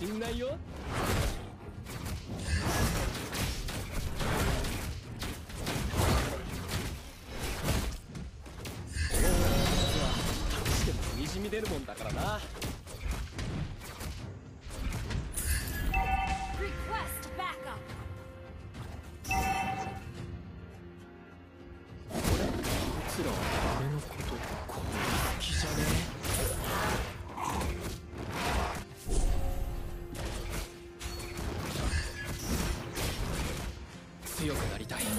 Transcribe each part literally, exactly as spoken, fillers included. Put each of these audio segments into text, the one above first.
しんないよ。にじみ出るもんだからな。こいつらは俺のことこんな好きじゃねえ。強くなりたい。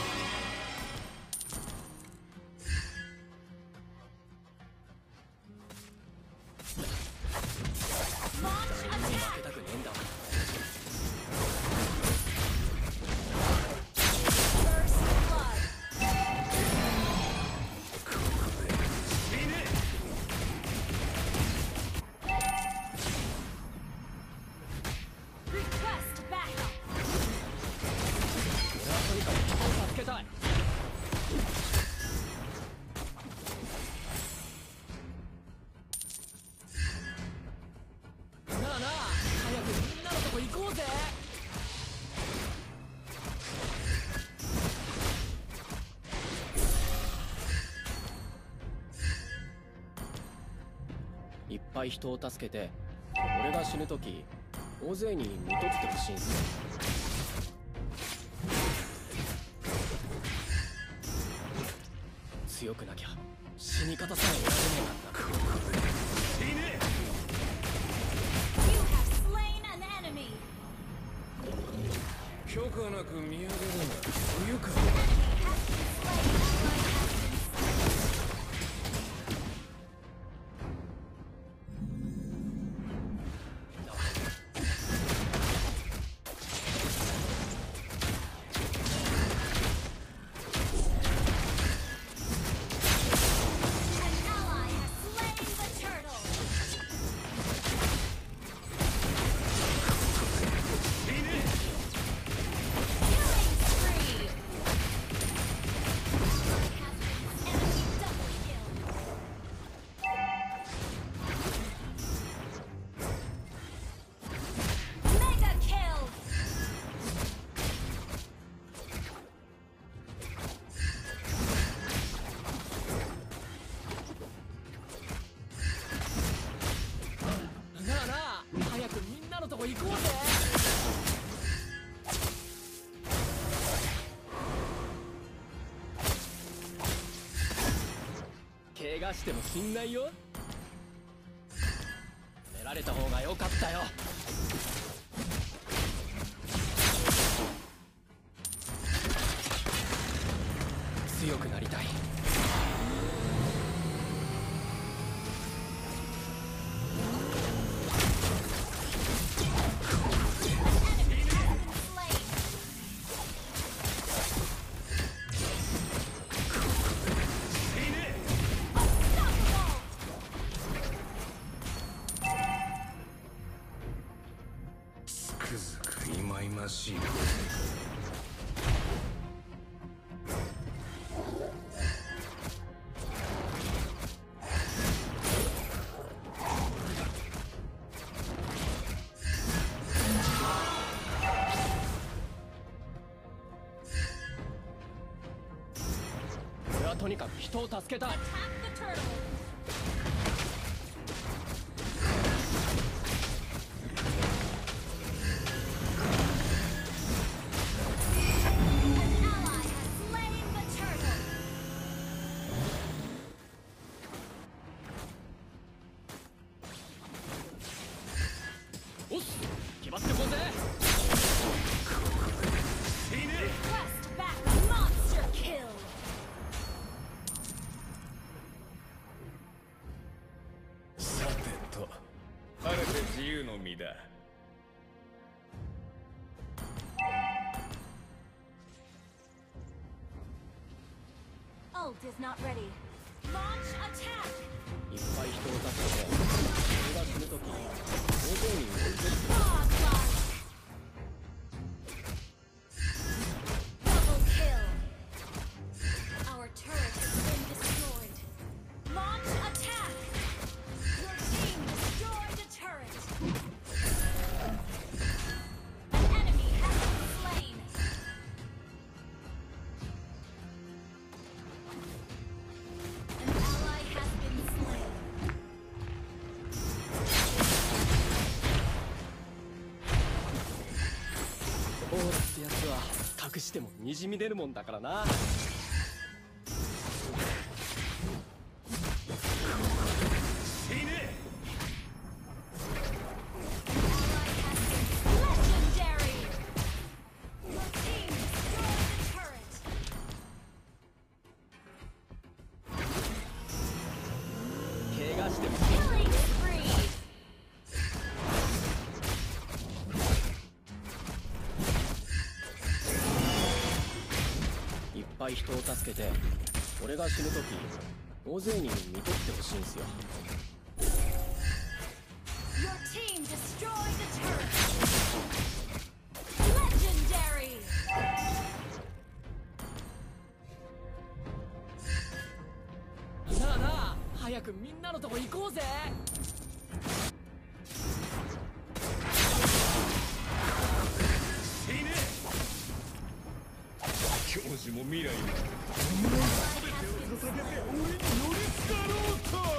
いっぱい人を助けて、俺が死ぬ時大勢に見とってほしいんすよ。強くなきゃ死に方さえ選べねえかった。ここで死ね。許可なく見上げるな。冬か。行こうぜ。怪我しても死んないよ。寝られた方が良かったよ。強くなりたい。しい俺はとにかく人を助けたい。おっ決まってこうぜ。さてと晴れて自由の身だ。 Ult is not ready. Launch attack. いっぱい人を助けて俺が死ぬとき大勢に追いつく。 Double kill. Our turret has been destroyed. Launch attack. Your team destroyed a turret. くしてもにじみ出るもんだからな。怪我してもいっぱい人を助けて俺が死ぬ時大勢に見とってほしいんすよ。なあなあ、早くみんなのとこ行こうぜ。 教授も未来も全てを捧げて俺に乗りつかろうと。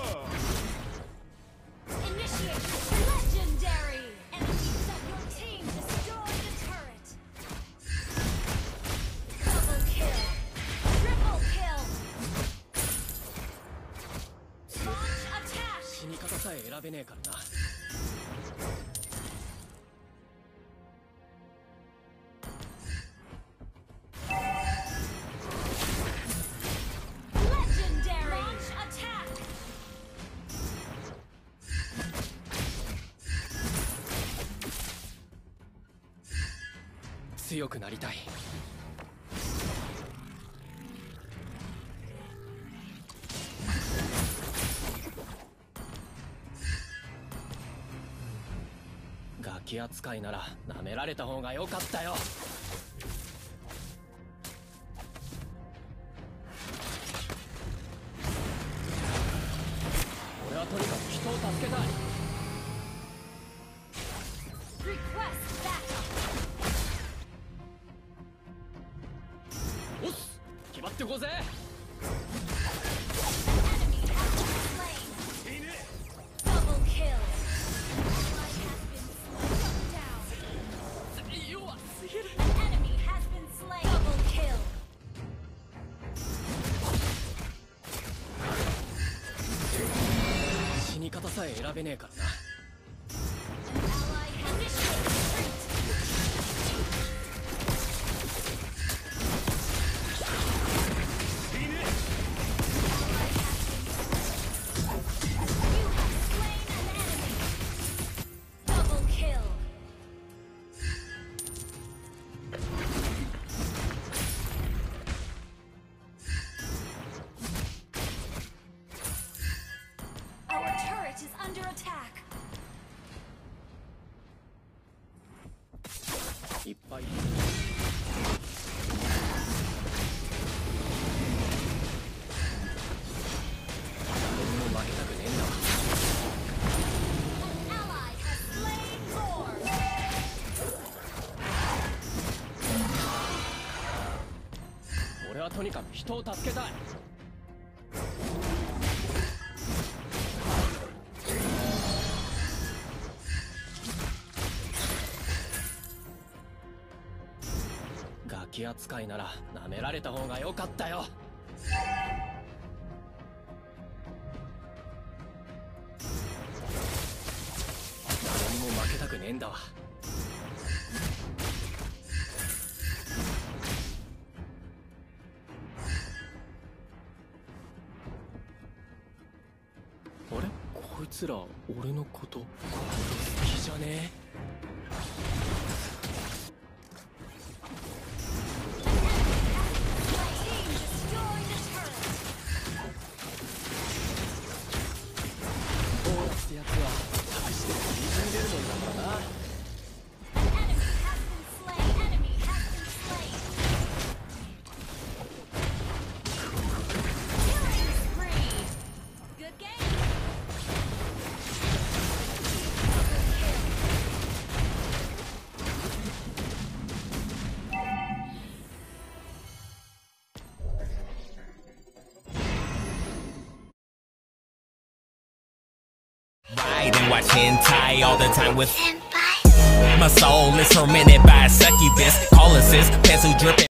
死に方さえ選べねえからな。強くなりたい。ガキ扱いなら舐められた方が良かったよ。俺はとにかく人を助けたい。おっす、決まってこうぜ。死に方さえ選べねえからな。いっぱい誰にも負けたくねえんだわ。俺はとにかく人を助けたい。ガキ扱いなら舐められた方が良かったよ。誰にも負けたくねえんだわ。あれ、こいつら俺のこと好きじゃねえ？ってやつは隠してにじみ出るもんだからな。 And watch hentai all the time with senpai. My soul is tormented by a succubus. Call assist, pencil dripping.